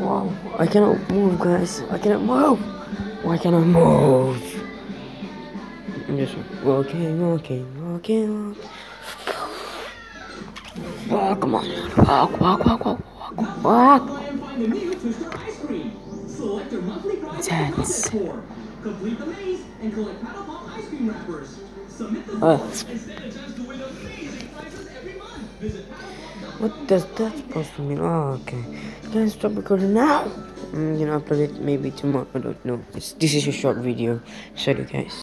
Wow, I cannot move, guys. I cannot move. Why can't I move? I'm just walking. Walk, come on. Walk. Intense. Complete the maze and collect Paddle Pop ice cream wrappers. Submit the and stand a chance to win amazing prizes every month. Visit what does that supposed to mean? Oh, okay. Can I stop recording now? I'm gonna upload it maybe tomorrow. I don't know. This is a short video. Sorry, guys.